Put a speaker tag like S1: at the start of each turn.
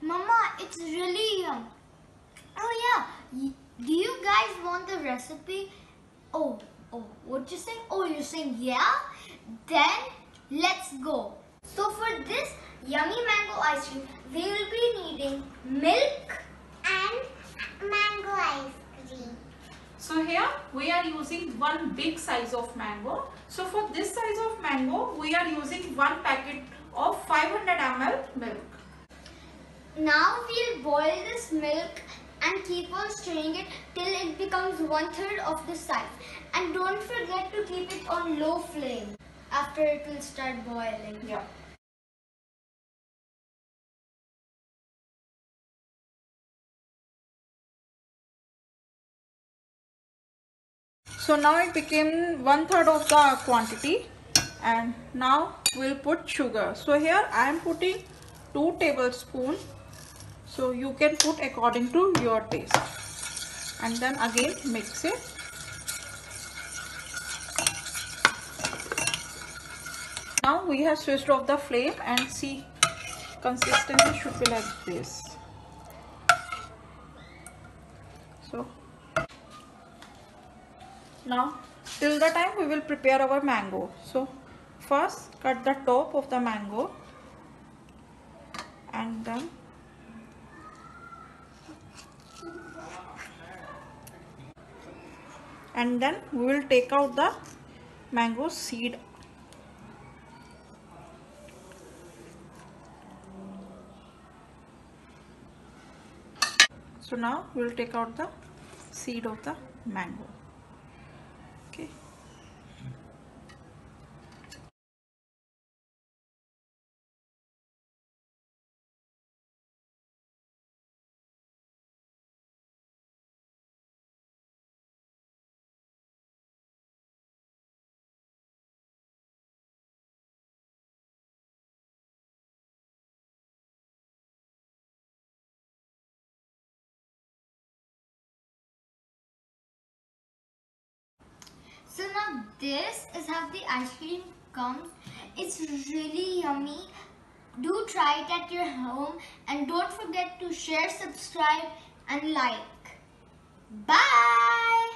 S1: Mama, it's really yum. Oh yeah, do you guys want the recipe? Oh, what you saying? Oh, you're saying yeah? Then let's go. So for this yummy mango ice cream, we will be needing milk and mango ice cream.
S2: So here we are using one big size of mango. So for this size of mango, we are using one packet of 500 ml milk.
S1: Now we'll boil this milk and keep on stirring it till it becomes 1/3 of the size. And don't forget to keep it on low flame after it will start boiling.
S2: Yeah. So now it became 1/3 of the quantity, and now we'll put sugar. So here I am putting 2 tablespoons. So you can put according to your taste, and then again mix it. Now we have switched off the flame, and see, consistency should be like this. So now till the time we will prepare our mango. So first cut the top of the mango, and then we will take out the mango seed. So now we will take out the seed of the mango. Okay.
S1: So now this is how the ice cream comes. It's really yummy. Do try it at your home and don't forget to share, subscribe and like. Bye!